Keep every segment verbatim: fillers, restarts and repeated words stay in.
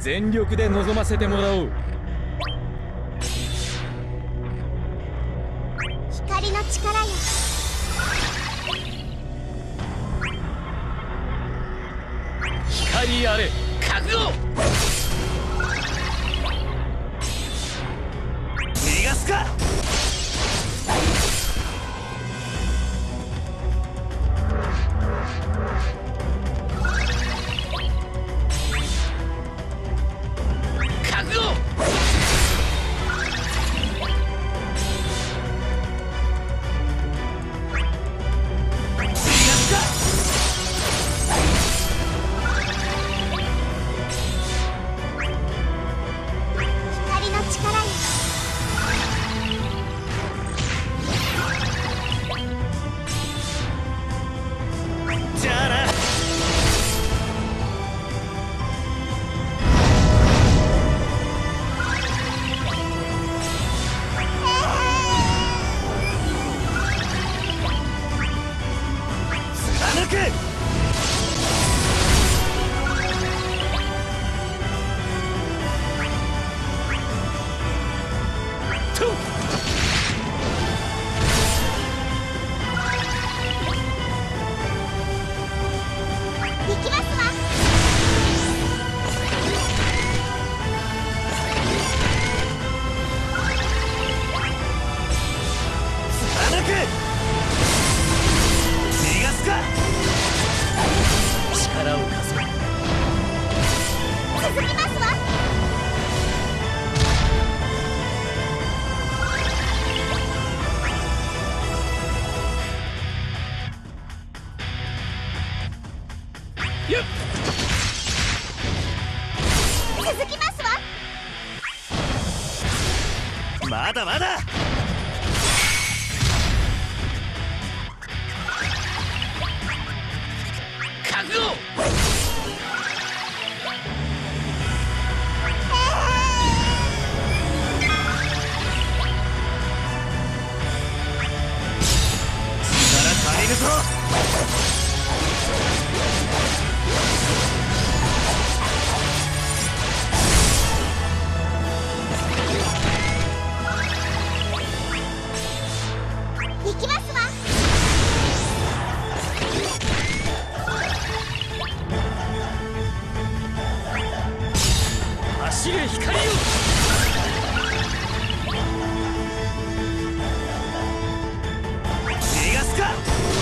全力で臨ませてもらおう。 光の力よ。 光あれ覚悟。 逃がすか。 覚悟。 まだまだ。 覚悟。 力足りるぞ。 行きますわ。 走れ光よ。 逃がすか。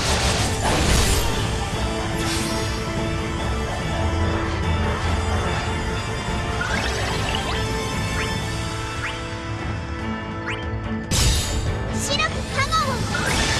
白く加護を。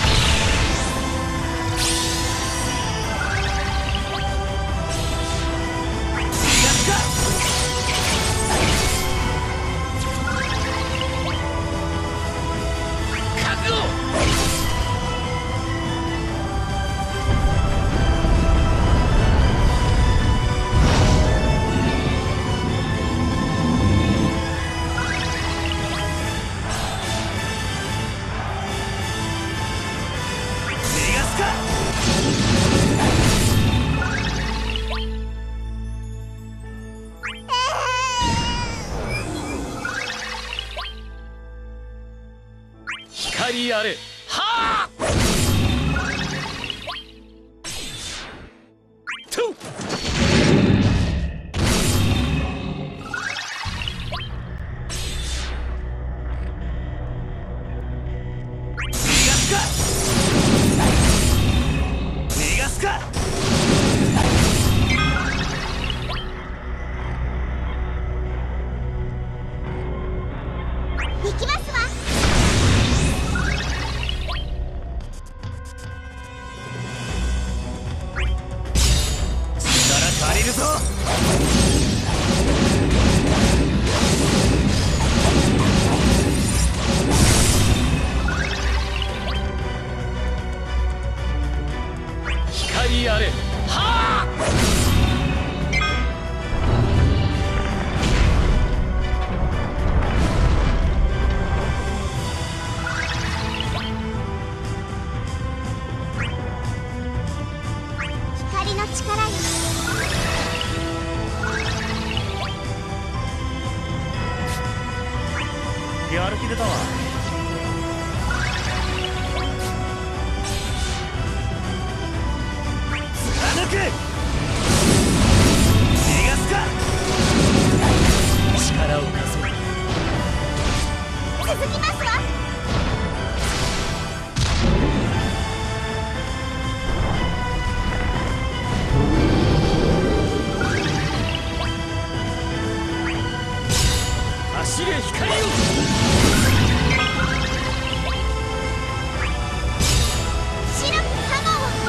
光あれ。はあ。と。 逃がすか。逃がすか。 行きますわ。 力足りるぞ。 光あれ。はあ。 やる気出たわ。貫く。逃がすか。 力を貸そう。 続きますわ。 走れ光よ。 白くカモを。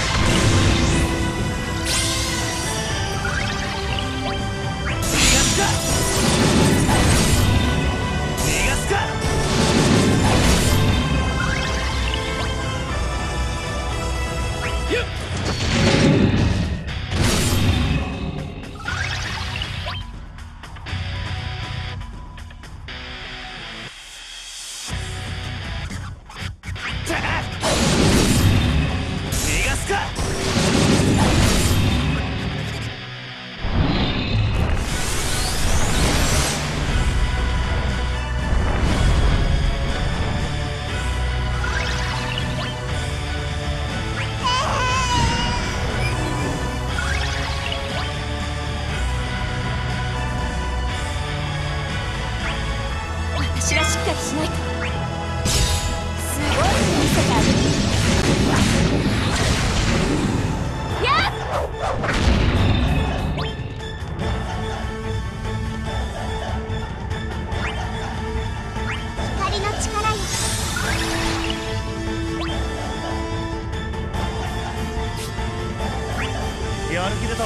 逃がすか。逃がすか。 ゆっ逃がすか。 私がしっかりしないと。すごいの見せてあげる。やっ光の力よ。 やる気出たわ。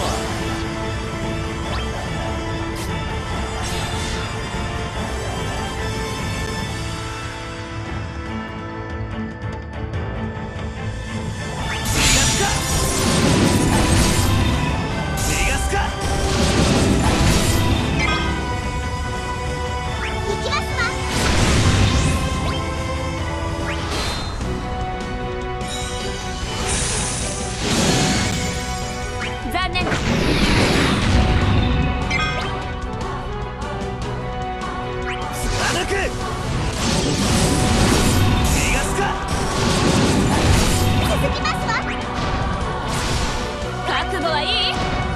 残念。 貫く。逃がすか。 続きますわ。覚悟はいい？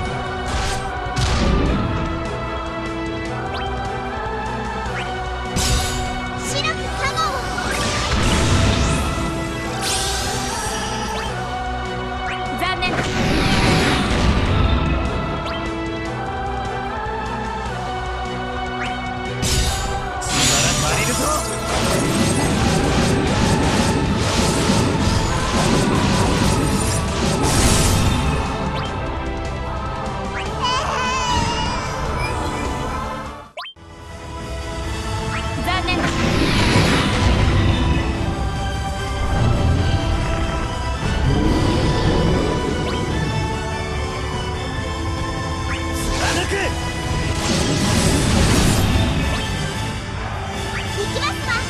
白くカモを。残念。 足りるぞ。 残念。 貫く。 行きますわ。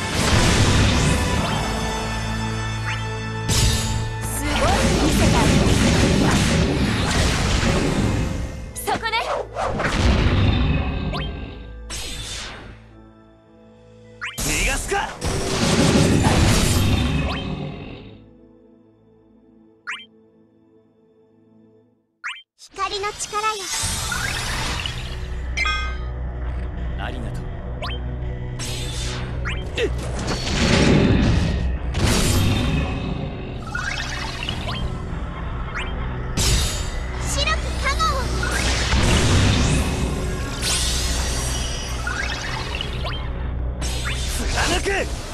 すごいの見せてあげる。そこね。 逃がすか。 光の力よ。 ありがとう。 白くカモを。 貫く。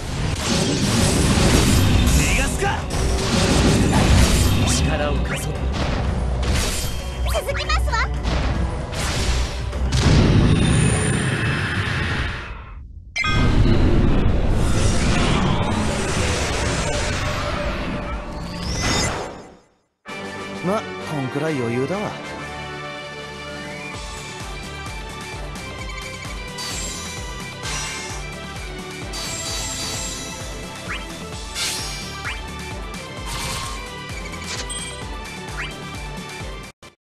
逃がすか。 力を貸そう。 続きますわ。 ま、こんくらい余裕だわ。